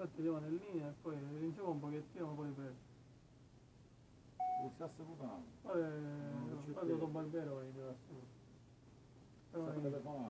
Infatti le vanelline e poi rinsiamo un pochettino, poi ripreso. Il sasso putano. Poi, quando Don Barbero va in